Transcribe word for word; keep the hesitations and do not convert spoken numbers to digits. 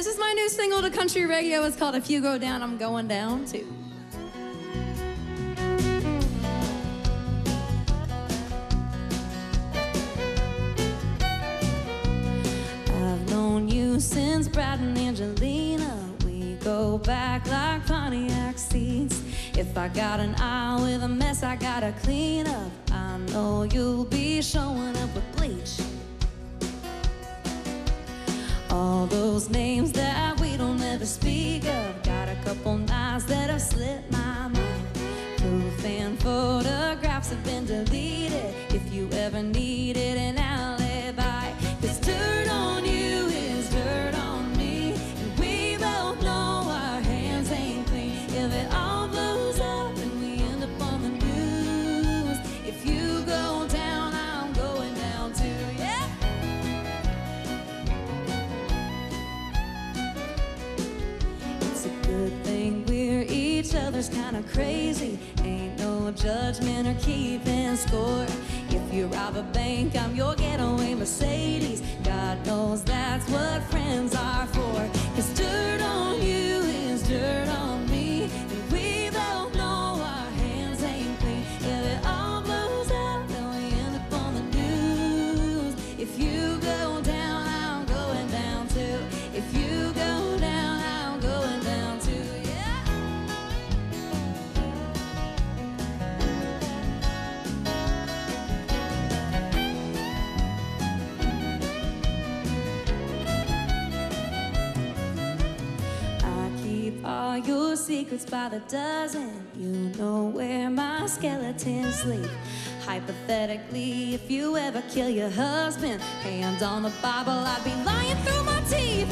This is my new single to country radio. It's called If You Go Down, I'm Going Down Too. I've known you since Brad and Angelina. We go back like Pontiac seats. If I got an eye with a mess I gotta clean up, I know you'll be showing up with bleach. All those names that we don't ever speak of, got a couple nights that have slipped my mind. Proof and photographs have been deleted. If you ever needed an alibi, 'cause dirt on you is dirt on me, and we both know our hands ain't clean. If it all blows up and we end up on the news, if you go down, I'm going down too, yeah. Good thing we're each other's kind of crazy. Ain't no judgment or keeping score. If you rob a bank, I'm your getaway Mercedes. God knows that's what friends are for. 'Cause dirt on you is dirt on me, and we both know our hands ain't clean. If it all blows out, then we end up on the news. If you go down, I'm going down too. If you go down, I'm going down too. All your secrets by the dozen. You know where my skeletons sleep. Hypothetically, if you ever kill your husband, hand on the Bible, I'd be lying through my teeth.